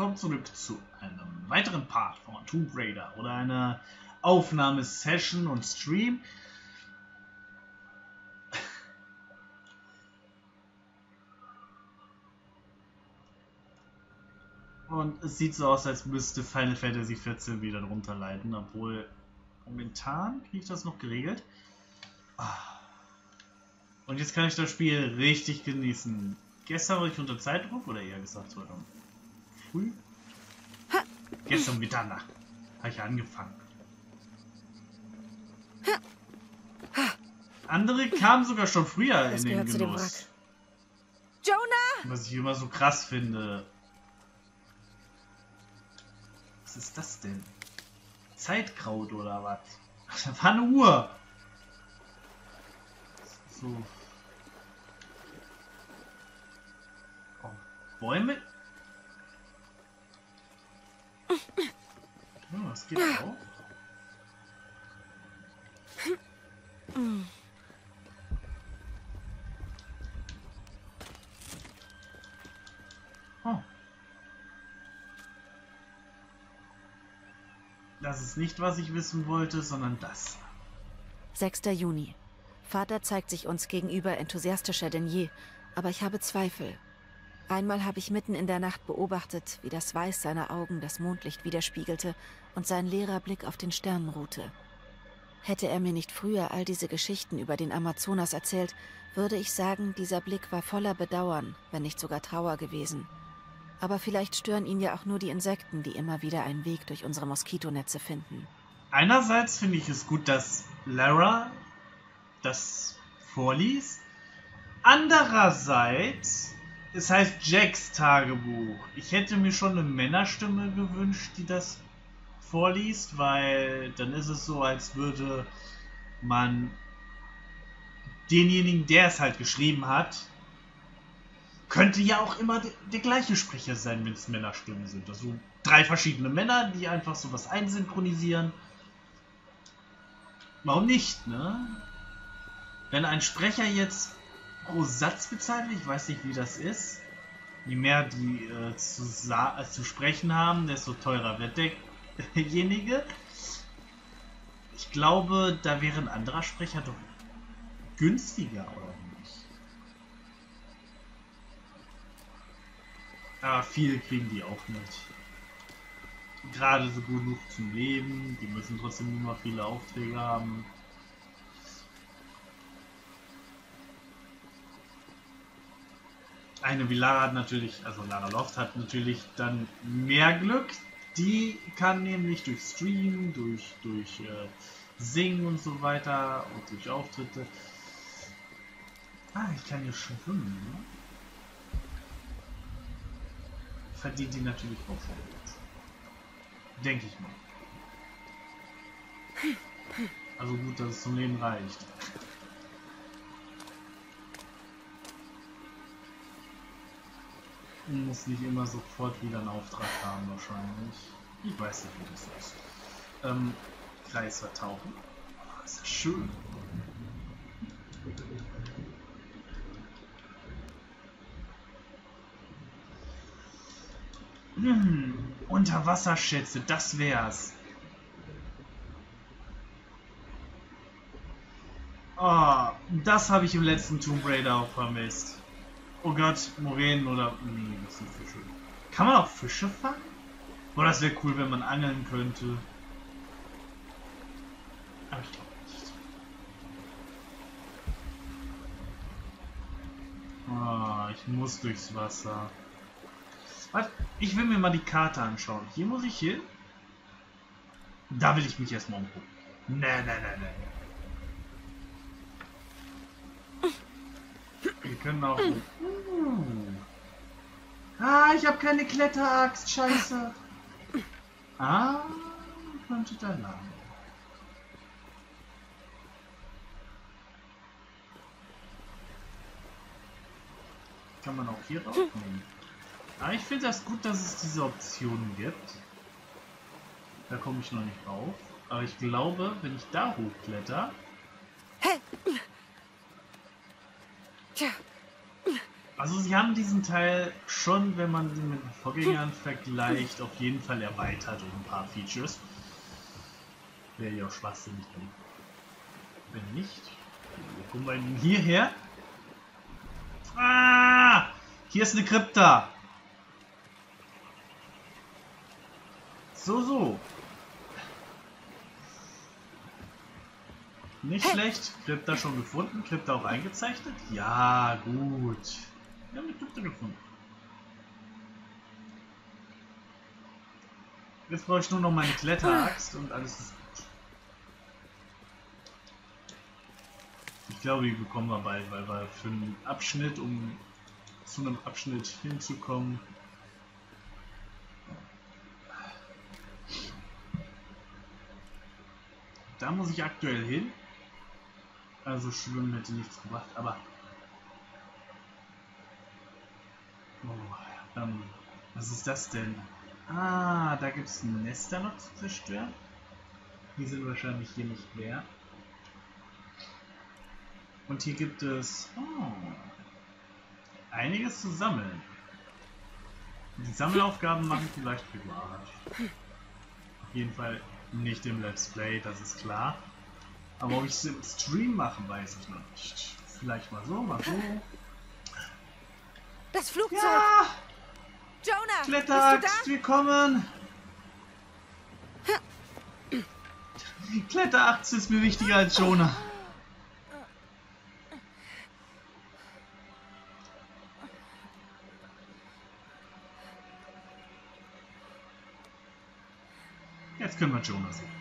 willkommen zurück zu einem weiteren Part von Tomb Raider oder einer Aufnahmesession und Stream. Und es sieht so aus, als müsste Final Fantasy XIV wieder drunter leiden, obwohl momentan kriege ich das noch geregelt. Und jetzt kann ich das Spiel richtig genießen. Gestern war ich unter Zeitdruck, oder eher gesagt heute früh. Gestern Mitternacht habe ich angefangen. Andere kamen sogar schon früher in den Genuss. Jonah! Was ich immer so krass finde. Was ist das denn? Zeitkraut oder was? Da war eine Uhr. So. Oh, Bäume? Ja, das geht auch. Oh. Das ist nicht, was ich wissen wollte, sondern das. 6. Juni. Vater zeigt sich uns gegenüber enthusiastischer denn je, aber ich habe Zweifel. Einmal habe ich mitten in der Nacht beobachtet, wie das Weiß seiner Augen das Mondlicht widerspiegelte und sein leerer Blick auf den Sternen ruhte. Hätte er mir nicht früher all diese Geschichten über den Amazonas erzählt, würde ich sagen, dieser Blick war voller Bedauern, wenn nicht sogar Trauer gewesen. Aber vielleicht stören ihn ja auch nur die Insekten, die immer wieder einen Weg durch unsere Moskitonetze finden. Einerseits finde ich es gut, dass Lara das vorliest. Andererseits, es heißt Jacks Tagebuch. Ich hätte mir schon eine Männerstimme gewünscht, die das vorliest, weil dann ist es so, als würde man denjenigen, der es halt geschrieben hat, könnte ja auch immer der gleiche Sprecher sein, wenn es Männerstimmen sind. Also 3 verschiedene Männer, die einfach sowas einsynchronisieren. Warum nicht, ne? Wenn ein Sprecher jetzt pro Satz bezahlt, ich weiß nicht, wie das ist. Je mehr die zu sprechen haben, desto teurer wird derjenige. Ich glaube, da wäre ein anderer Sprecher doch günstiger, oder nicht? Aber viel kriegen die auch nicht. Gerade so genug zum Leben, die müssen trotzdem immer viele Aufträge haben. Eine wie Lara hat natürlich, also Lara Loft hat natürlich dann mehr Glück. Die kann nämlich durch Stream, durch Singen und so weiter und durch Auftritte. Ich kann hier schwimmen, ne? Verdient die natürlich auch schon jetzt. Denke ich mal. Also gut, dass es zum Leben reicht. Muss nicht immer sofort wieder einen Auftrag haben, wahrscheinlich. Ich weiß nicht, wie das ist. Kreis vertauchen. Oh, ist ja schön. Unterwasserschätze, das wär's. Oh, das habe ich im letzten Tomb Raider auch vermisst. Oh Gott, Moränen oder... Nee, das sind Fische. Kann man auch Fische fangen? Boah, das wäre cool, wenn man angeln könnte. Aber ich glaube nicht. Ich muss durchs Wasser. Warte, ich will mir mal die Karte anschauen. Hier muss ich hin? Da will ich mich erstmal umgucken. Nee. Wir können auch... ich habe keine Kletteraxt, scheiße. Könnte da lang. Kann man auch hier raufnehmen. Ich finde das gut, dass es diese Optionen gibt. Da komme ich noch nicht rauf. Aber ich glaube, wenn ich da hochkletter... Also sie haben diesen Teil schon, wenn man ihn mit den Vorgängern vergleicht, auf jeden Fall erweitert um ein paar Features. Wäre ja auch schwachsinnig, wenn nicht. Wo kommen wir denn hierher? Ah! Hier ist eine Krypta. So. Nicht schlecht. Krypta schon gefunden. Krypta auch eingezeichnet. Ja, gut. Wir haben eine Krypta gefunden. Jetzt brauche ich nur noch meine Kletteraxt und alles ist gut. Ich glaube, die bekommen wir bald, weil wir für einen Abschnitt, um zu einem Abschnitt hinzukommen, da muss ich aktuell hin. Also schwimmen hätte nichts gebracht, aber was ist das denn? Ah, da gibt es Nester noch zu zerstören. Die sind wahrscheinlich hier nicht mehr. Und hier gibt es einiges zu sammeln. Die Sammelaufgaben machen vielleicht privat. Auf jeden Fall nicht im Let's Play, das ist klar. Aber ob ich es im Stream machen, weiß ich noch nicht. Vielleicht mal so, mal so. Das Flugzeug! Ja! Jonah! Kletteraxt, wir kommen! Kletteraxt ist mir wichtiger als Jonah. Jetzt können wir Jonah sehen.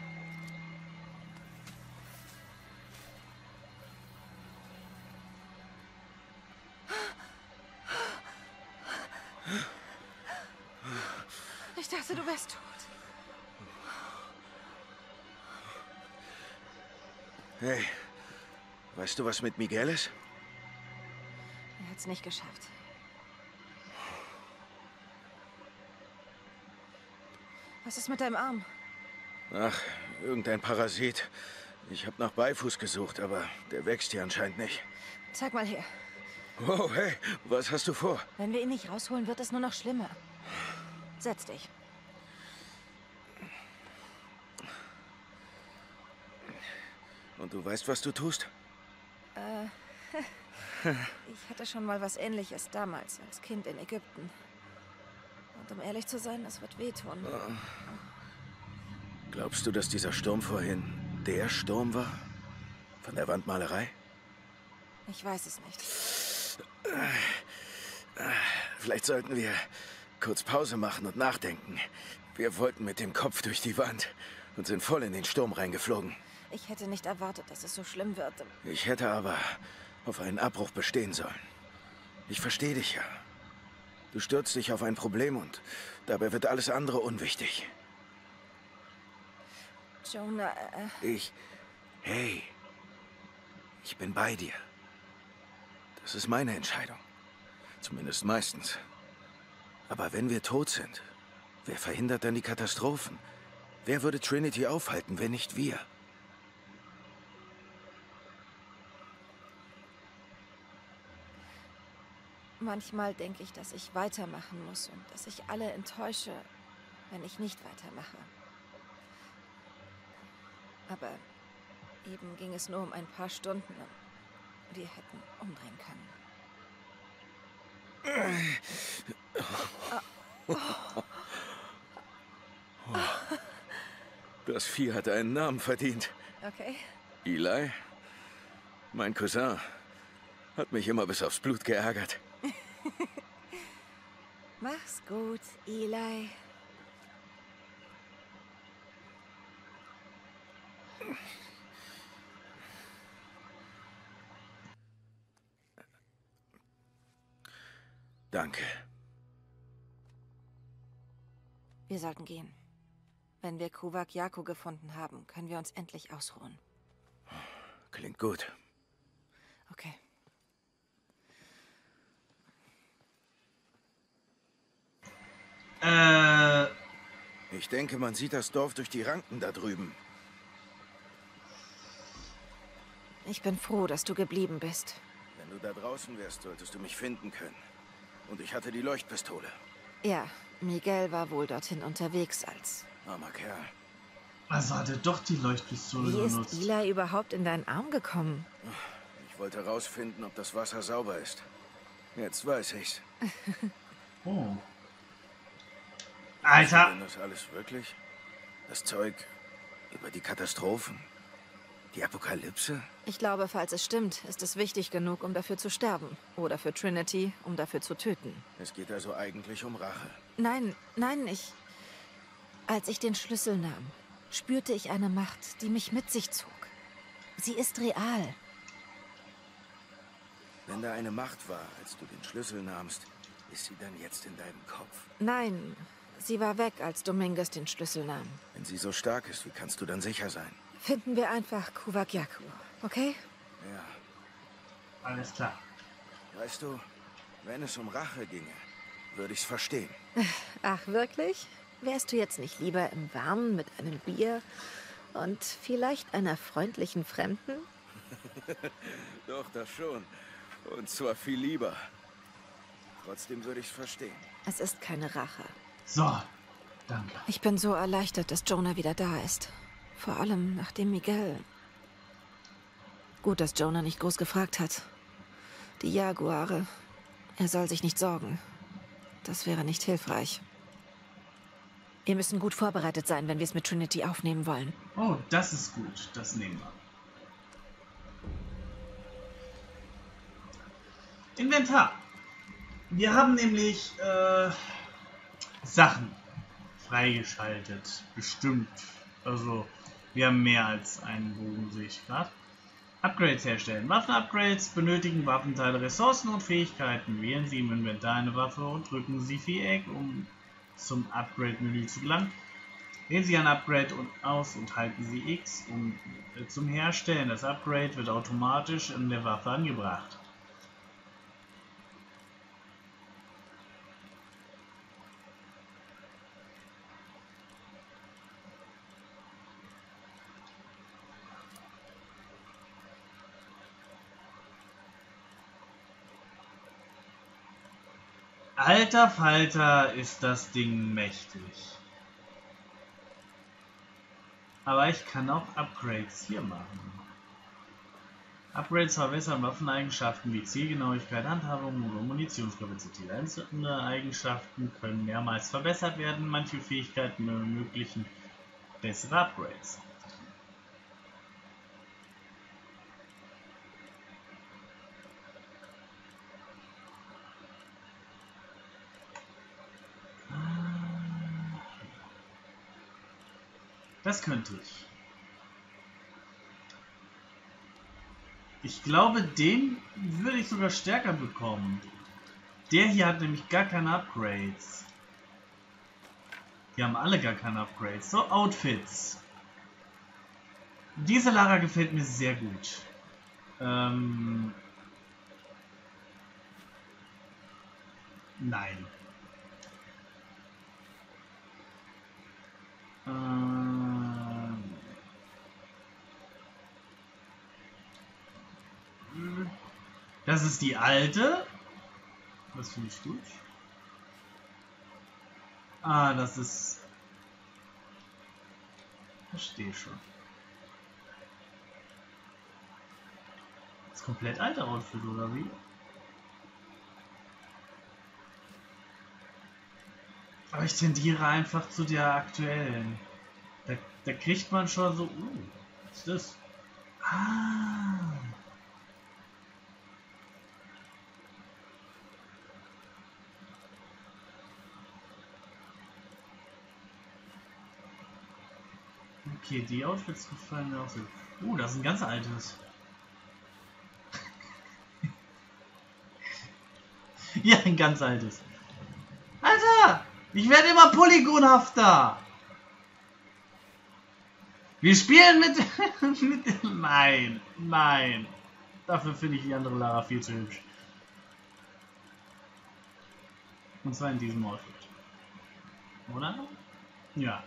Ich dachte, du wärst tot. Hey, weißt du, was mit Miguel ist? Er hat's nicht geschafft. Was ist mit deinem Arm? Ach, irgendein Parasit. Ich habe nach Beifuß gesucht, aber der wächst hier anscheinend nicht. Zeig mal her. Oh, hey, was hast du vor? Wenn wir ihn nicht rausholen, wird es nur noch schlimmer. Setz dich. Und du weißt, was du tust? Ich hatte schon mal was Ähnliches damals, als Kind in Ägypten. Und um ehrlich zu sein, das wird wehtun. Glaubst du, dass dieser Sturm vorhin der Sturm war? Von der Wandmalerei? Ich weiß es nicht. Vielleicht sollten wir kurz Pause machen und nachdenken. Wir wollten mit dem Kopf durch die Wand und sind voll in den Sturm reingeflogen. Ich hätte nicht erwartet, dass es so schlimm wird. Ich hätte aber auf einen Abbruch bestehen sollen. Ich verstehe dich ja. Du stürzt dich auf ein Problem und dabei wird alles andere unwichtig. Jonah, Hey, ich bin bei dir. Das ist meine Entscheidung. Zumindest meistens. Aber wenn wir tot sind, wer verhindert dann die Katastrophen? Wer würde Trinity aufhalten, wenn nicht wir? manchmal denke ich, dass ich weitermachen muss und dass ich alle enttäusche, wenn ich nicht weitermache. Aber eben ging es nur um ein paar Stunden und wir hätten umdrehen können. Das Vieh hat einen Namen verdient. Okay. Eli, mein Cousin, hat mich immer bis aufs Blut geärgert. Mach's gut, Eli. Danke. Wir sollten gehen. Wenn wir Kuvak Yaku gefunden haben, können wir uns endlich ausruhen. Klingt gut. Okay. Ich denke, man sieht das Dorf durch die Ranken da drüben. Ich bin froh, dass du geblieben bist. Wenn Wenn du da draußen wärst, solltest du mich finden können. Und ich hatte die Leuchtpistole. Ja, Miguel war wohl dorthin unterwegs als... Armer Kerl. Also hat er doch die Leuchtpistole Wie ist benutzt. Eli überhaupt in deinen Arm gekommen? Ich wollte rausfinden, ob das Wasser sauber ist. Jetzt weiß ich's. Oh. Weißt du Alter! denn das alles wirklich? Das Zeug über die Katastrophen? Die Apokalypse? Ich glaube, falls es stimmt, ist es wichtig genug, um dafür zu sterben. Oder für Trinity, um dafür zu töten. Es geht also eigentlich um Rache. Nein, ich... Als ich den Schlüssel nahm, spürte ich eine Macht, die mich mit sich zog. Sie ist real. Wenn da eine Macht war, als du den Schlüssel nahmst, ist sie dann jetzt in deinem Kopf? Nein, sie war weg, als Dominguez den Schlüssel nahm. Wenn sie so stark ist, wie kannst du dann sicher sein? Finden wir einfach Kuwagyaku, okay? Ja, Alles klar. weißt du, wenn es um Rache ginge, würde ich's verstehen. Ach, wirklich? Wärst du jetzt nicht lieber im Warmen mit einem Bier und vielleicht einer freundlichen Fremden? Doch, das schon. Und zwar viel lieber. Trotzdem würde ich's verstehen. Es ist keine Rache. So. Danke. Ich bin so erleichtert, dass Jonah wieder da ist. Vor allem nachdem Miguel... Gut, dass Jonah nicht groß gefragt hat. Die Jaguare. Er soll sich nicht sorgen. Das wäre nicht hilfreich. Wir müssen gut vorbereitet sein, wenn wir es mit Trinity aufnehmen wollen. Oh, das ist gut. Das nehmen wir. Inventar. Wir haben nämlich Sachen freigeschaltet. Bestimmt. Also, wir haben mehr als einen Bogen, sehe ich gerade. Upgrades herstellen. Waffen-Upgrades benötigen Waffenteile, Ressourcen und Fähigkeiten. Wählen Sie im Inventar eine Waffe und drücken Sie Viereck, um zum Upgrade-Menü zu gelangen. Wählen Sie ein Upgrade aus und halten Sie X zum Herstellen. Das Upgrade wird automatisch in der Waffe angebracht. Alter Falter, ist das Ding mächtig. Aber ich kann auch Upgrades hier machen. Upgrades verbessern Waffeneigenschaften wie Zielgenauigkeit, Handhabung oder Munitionskapazität. Einzelne Eigenschaften können mehrmals verbessert werden. Manche Fähigkeiten ermöglichen bessere Upgrades. Das könnte ich. Ich glaube, den würde ich sogar stärker bekommen. Der hier hat nämlich gar keine Upgrades. Die haben alle gar keine Upgrades. So, Outfits. Diese Lara gefällt mir sehr gut. Nein. Das ist die alte. Das finde ich gut. Ah, das ist... Verstehe schon. Das komplett alte Outfit, oder wie? Aber ich tendiere einfach zu der aktuellen. Da kriegt man schon so... was ist das? Ah... Okay, die Outfits gefallen mir auch so. Das ist ein ganz altes. Ja, ein ganz altes. Alter! Ich werde immer polygonhafter! Wir spielen mit... Nein, nein. Dafür finde ich die andere Lara viel zu hübsch. Und zwar in diesem Outfit. Oder? Ja.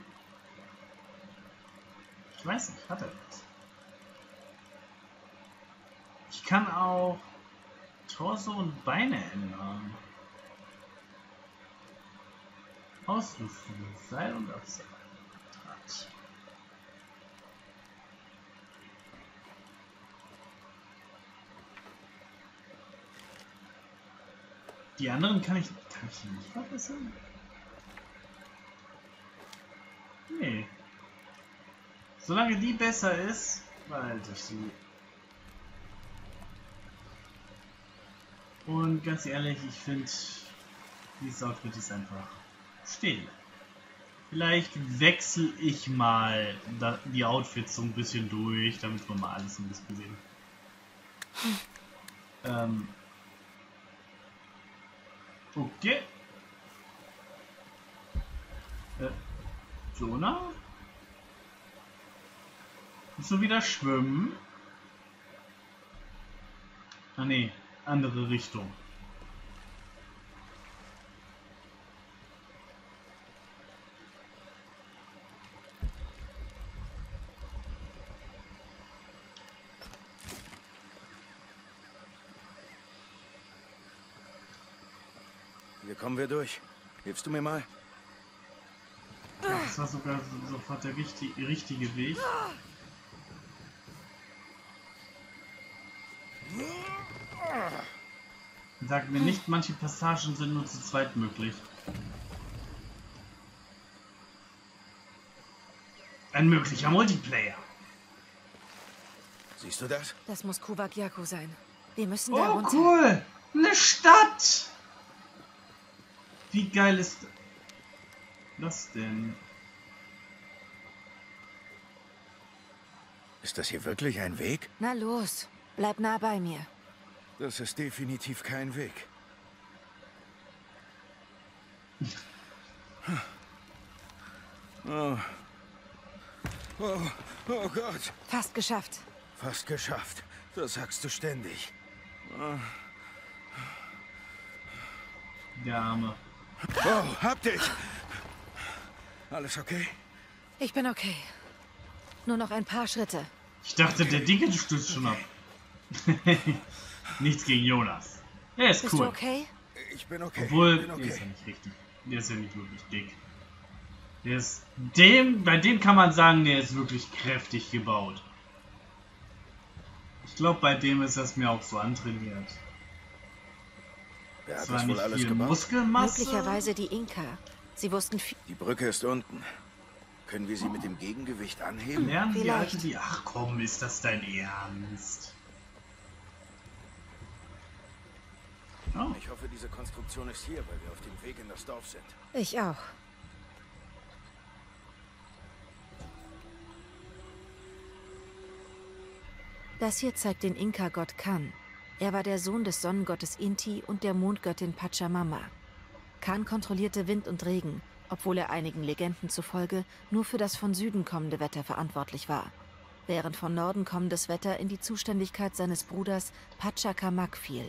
Ich weiß nicht, hat er das? Ich kann auch Torso und Beine ändern. Ausrüstung, Seil und Abseil. Die anderen kann ich nicht verbessern? Nee. Solange die besser ist, behalte ich sie. Und ganz ehrlich, ich finde, dieses Outfit ist einfach still. Vielleicht wechsle ich mal die Outfits so ein bisschen durch, damit wir mal alles ein bisschen sehen. Okay. Jonah? Musst du wieder schwimmen? Ah ne, andere Richtung. Hier kommen wir durch. Hilfst du mir mal? Das war sogar sofort der richtige Weg. Sag mir nicht, manche Passagen sind nur zu zweit möglich. Ein möglicher Multiplayer. Siehst du das? Das muss Kuvak Yaku sein. Wir müssen da Oh, runter. cool! Eine Stadt! Wie geil ist das denn? Ist das hier wirklich ein Weg? Na los, bleib nah bei mir. Das ist definitiv kein Weg. Oh. Oh, oh Gott. Fast geschafft. Fast geschafft. Das sagst du ständig. Der Arme. Oh, hab dich! Alles okay? Ich bin okay. Nur noch ein paar Schritte. Ich dachte, der Dicke stürzt schon ab. Nichts gegen Jonas. Er ist Bist cool. du okay? Ich bin okay. Obwohl, bin der ist ja okay. nicht richtig. Der ist ja nicht wirklich dick. Der ist bei dem kann man sagen, der ist wirklich kräftig gebaut. Ich glaube, bei dem ist das mir auch so antrainiert. Wer hat Zwar das wohl nicht alles viel gebaut? Muskelmasse. Möglicherweise die Inka. Sie wussten viel. Die Brücke ist unten. Können wir sie mit dem Gegengewicht anheben? Lernen die Vielleicht. Alte die. Ach komm, ist das dein Ernst? Oh. Ich hoffe, diese Konstruktion ist hier, weil wir auf dem Weg in das Dorf sind. Ich auch. Das hier zeigt den Inka-Gott Kan. Er war der Sohn des Sonnengottes Inti und der Mondgöttin Pachamama. Kan kontrollierte Wind und Regen, obwohl er einigen Legenden zufolge nur für das von Süden kommende Wetter verantwortlich war, während von Norden kommendes Wetter in die Zuständigkeit seines Bruders Pachacamac fiel.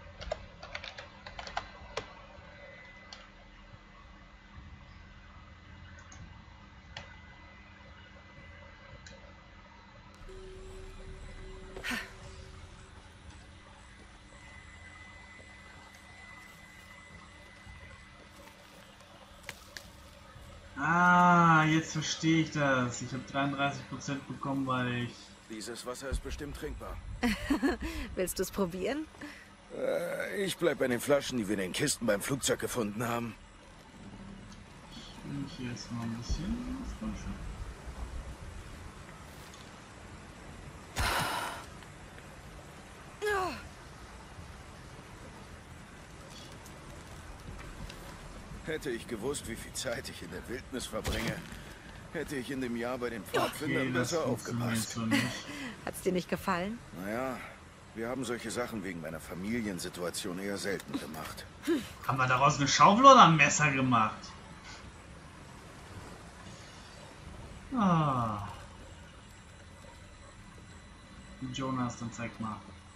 Ah, jetzt verstehe ich das. Ich habe 33% bekommen, weil ich... Dieses Wasser ist bestimmt trinkbar. Willst du es probieren? Ich bleib bei den Flaschen, die wir in den Kisten beim Flugzeug gefunden haben. Ich will mich hier jetzt mal ein bisschen auffrischen. Hätte ich gewusst, wie viel Zeit ich in der Wildnis verbringe, hätte ich in dem Jahr bei den Pfadfindern das besser funktioniert aufgepasst. so nicht. Hat's dir nicht gefallen? Naja, wir haben solche Sachen wegen meiner Familiensituation eher selten gemacht. Haben wir daraus eine Schaufel oder ein Messer gemacht? Ah. Jonas, dann zeig mal.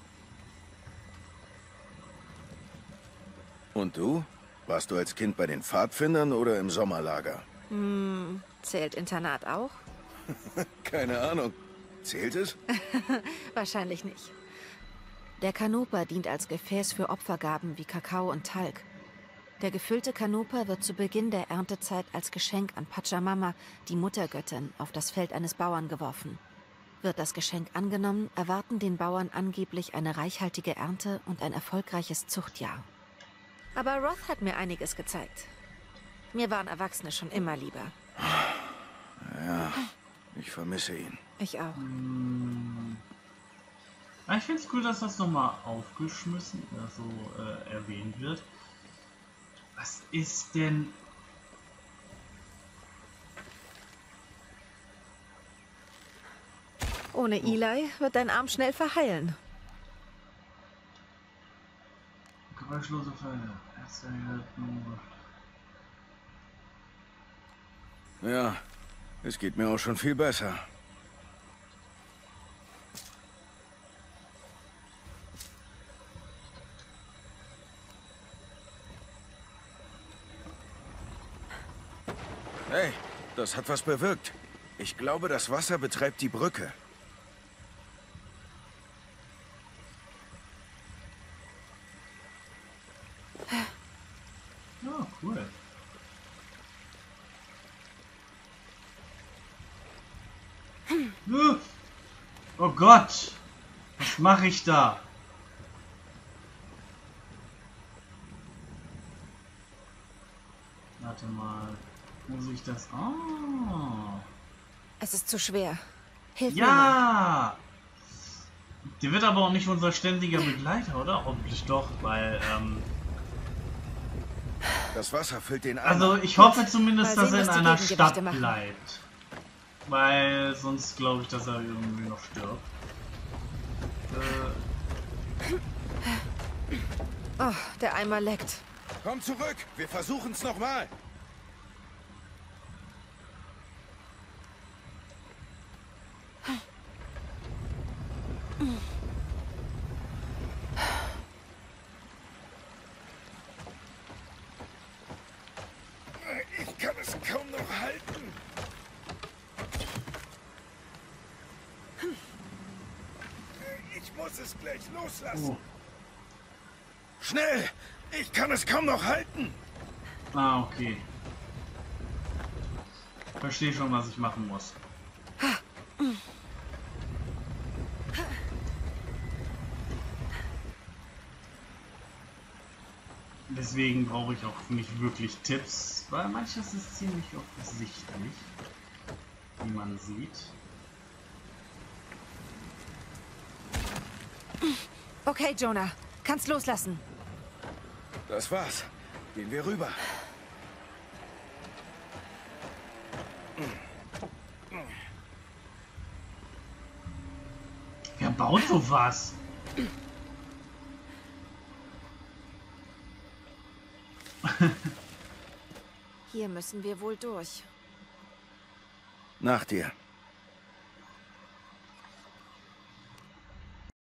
Und du? Warst du als Kind bei den Pfadfindern oder im Sommerlager? Zählt Internat auch? Keine Ahnung. Zählt es? Wahrscheinlich nicht. Der Kanoper dient als Gefäß für Opfergaben wie Kakao und Talg. Der gefüllte Kanoper wird zu Beginn der Erntezeit als Geschenk an Pachamama, die Muttergöttin, auf das Feld eines Bauern geworfen. Wird das Geschenk angenommen, erwarten den Bauern angeblich eine reichhaltige Ernte und ein erfolgreiches Zuchtjahr. Aber Roth hat mir einiges gezeigt. Mir waren Erwachsene schon immer lieber. Ja, ich vermisse ihn. Ich auch. Ich finde es cool, dass das nochmal aufgeschmissen, also erwähnt wird. Was ist denn... Ohne Eli wird dein Arm schnell verheilen. Geräuschlose Fälle. Ja, es geht mir auch schon viel besser. Hey, das hat was bewirkt. Ich glaube, das Wasser betreibt die Brücke. Ja, cool. Oh Gott! Was mache ich da? Warte mal. Muss ich das... Oh. Es ist zu schwer. Hilf mir mal. Ja! Der wird aber auch nicht unser ständiger Begleiter, oder? Hoffentlich doch, weil... Das Wasser füllt den Eimer. Also ich hoffe zumindest, Mal dass sehen, er in was die einer Gegengewichte Stadt machen. bleibt. Weil sonst glaube ich, dass er irgendwie noch stirbt. Oh, der Eimer leckt. Komm zurück, wir versuchen's nochmal. Ich kann es kaum noch halten. Ich muss es gleich loslassen. Oh. Schnell! Ich kann es kaum noch halten. Ah, okay. Verstehe schon, was ich machen muss. Deswegen brauche ich auch nicht wirklich Tipps, weil manches ist ziemlich offensichtlich, wie man sieht. Okay, Jonah. Kannst loslassen. Das war's. Gehen wir rüber. Wer baut sowas? Hier müssen wir wohl durch. Nach dir.